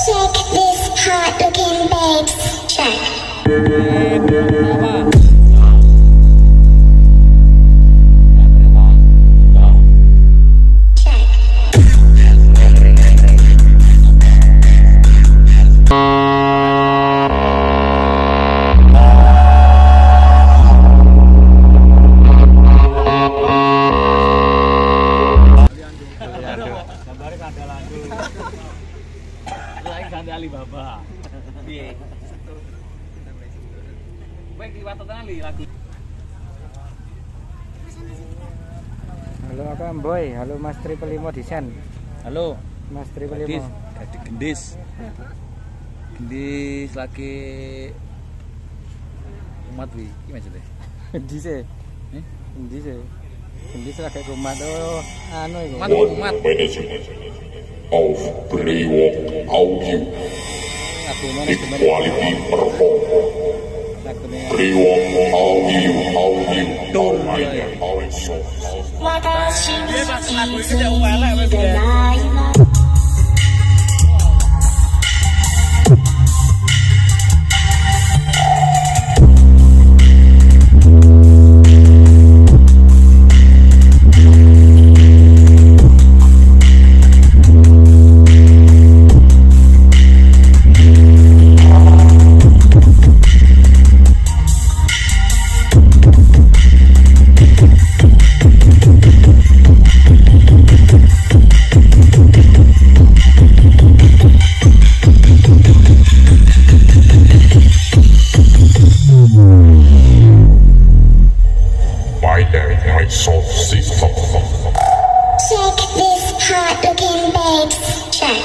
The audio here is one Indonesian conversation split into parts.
Check this hot looking babes. Check. Ganti Alibaba. Piye? Kowe kliwat tali lagu. Halo Akang Boy, halo Mas Triple Limo Desain. Halo, Mas Triple Limo. Gendis. Gendis lagi umat wi, iki maksudnya. Gendis e. Gendis e. Gendis lagi umat anu iku. Umat. Of Playwalk Audio Equality Perform Playwalk Audio my soft system. Check this hot looking babes. Check.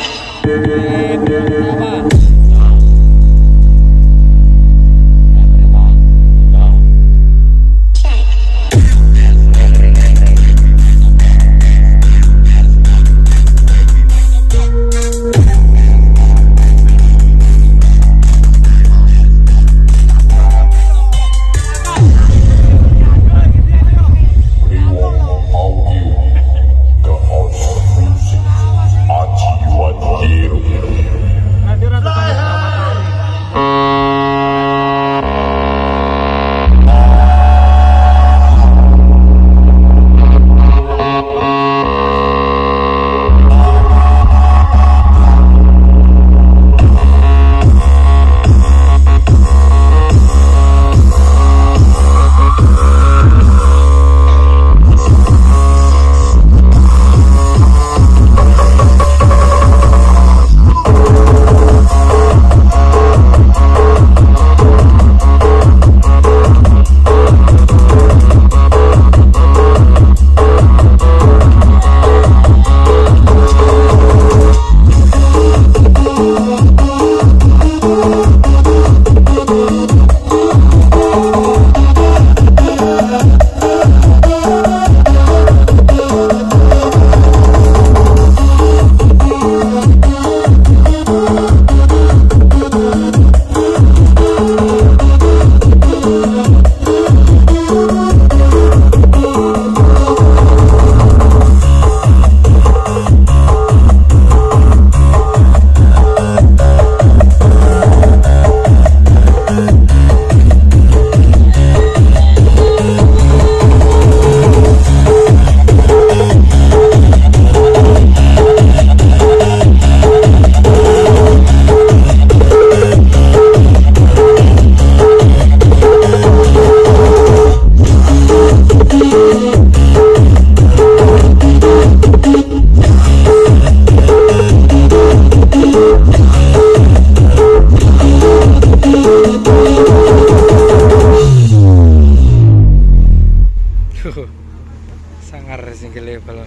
Sangar single level.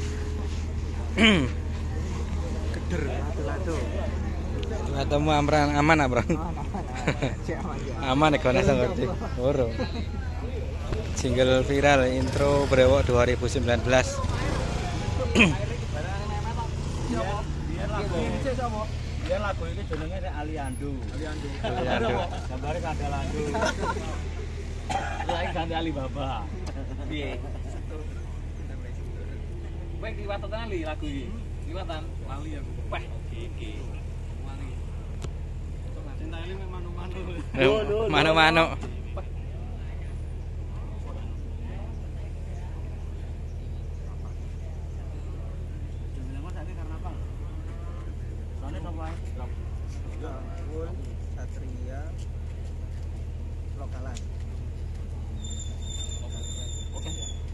Keder latu-latu. Ketemu amran aman abran. Aman nek ana ngerti. Ora. Single viral intro Brewok 2019. Biar lagu ini jenenge Aliando. Gambare Kandalandu. Lagi ganti Alibaba. Piye? Kowe kliwat tali lagu iki. Kliwatan lali aku. Wah, iki. Wali. Mano-mano. Satria lokalan. Oke.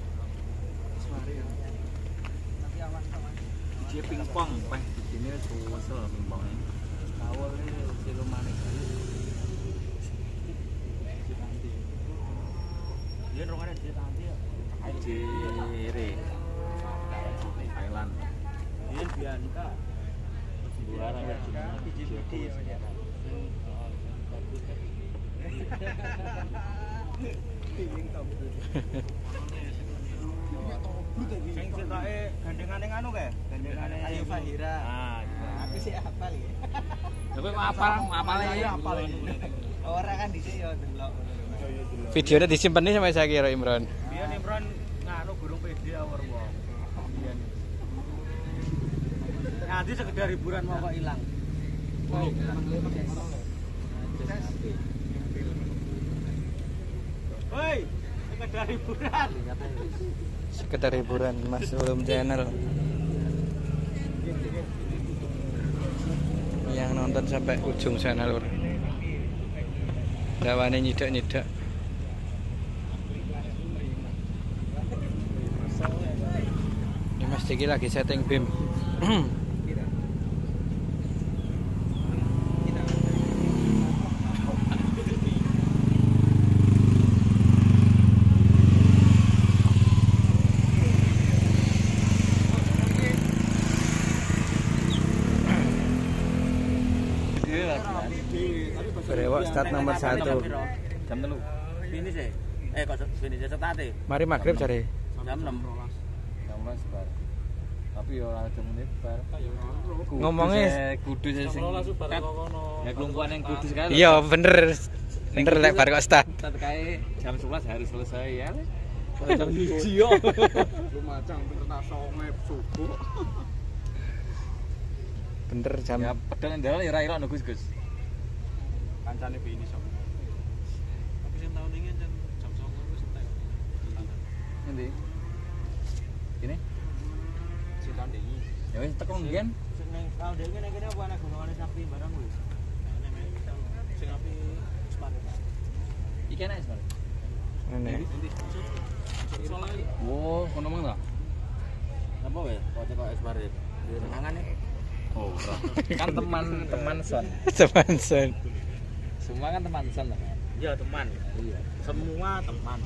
Tapi awan-awan. Dia pingpong, Pak. Ini suwesel pingpongnya. Awal ini silumane kali. Dia rongane dia tanti ya. Jere. Thailand. Dia Bianca. Juara PJPD ya. Sing cetake gandengane anu kae, gandengane Ayu Fahira. Ah, Aku sih hafal ya. tapi apale ya apal. Ora kan dhisik ya delok. Videonya disimpen nih sama saya kira Imron. Biyen Imron nganu gurung PD awor wong. Biyen. Nanti sekedar hiburan mau kok ilang. Hoi, sekedar hiburan. Sekedar hiburan Mas Ulum channel. Yang nonton sampai ujung channel. Dawane nyidak-nyidak. Ini Mas Diki lagi setting BIM. Berewok start nomor 1. Jam 3. Finish e. Kok finish start e. Mari maghrib cari. Jam 6. 16 bar. Tapi yo ora jam menit bar. Ngomongnya kudu sing ya kelumpuhan yang kudu sekali. iya bener. Bener lek bar kok start. Start kae jam 11 harus selesai ya. Jam 1 yo. Lumacang bener songe subuh. Bener jam. Ya pedal ndal ya ora ilok Gus. Kancane finish kok. Tapi sing tahun ini jam 9 wis entek. Endi? Ini? Sing tahun ini. Ya wis teko ngen. Sing ning tahun ini nek kene apa ana gunungane sapi barang wis. Sing api separe. Iki enak wis. Ini. Wo, kono mong ta? Apa weh? Kok Esmarit. Di tengahane. Oh, ora. Kan teman-teman son. Teman son. Semua kan teman son kan? Iya, teman. Iya. Semua teman.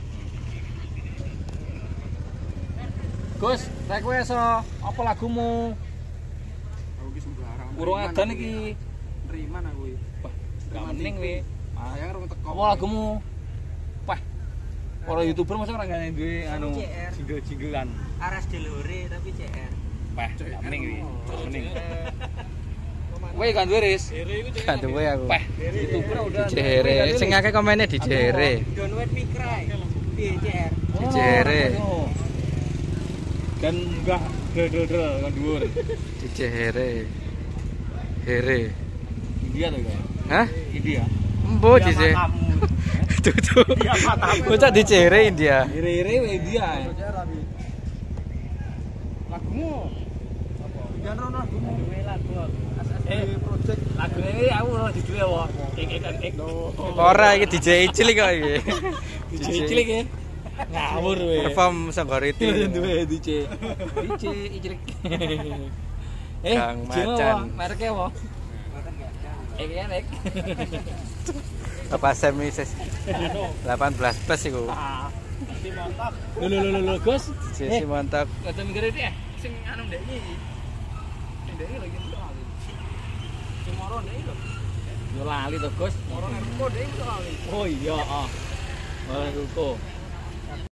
Gus, request apa lagumu? Aku ki sembarang. Urung adan iki. Nriman aku iki. Wah, gak mending kowe. Ya urung teko. Apa lagumu? Wah. Para YouTuber masa ora ngene duwe anu jingle-jinglean. Aras Delore tapi CR. Wah, gak mending iki. Mending. Kowe kan duwe Riz. Gak duwe aku. Wah, YouTuber udah. Jere, sing akeh komennya di Jere. Don't wait Pikrai. Piye CR? Di Jere. Dan enggak del-del kan dhuwur. Di Jere. Here. India tuh kan? Hah? India. Embo di Jere. Tutu. Bocah di Jere India. Ire-ire India. Lagumu. Jangan rono lagumu. Lagu. Project lagu ini aku ora judule apa? Ek. Ora iki DJ cilik kok iki. DJ cilik ya. Ngawur we. Perform Sanggoriti. Duwe DJ. DJ cilik. Kang Macan. Mereke apa? Ek. Bapak Sam iki 18 plus iku. Si montok. Lho Gus. DJ si montok. Kata mikir iki sing anu ndek iki. Ndek iki lagi lali. Sing moro ndek iki lho. Yo lali to Gus. Moro nang ruko ndek iki lali. Oh iya, Ruko.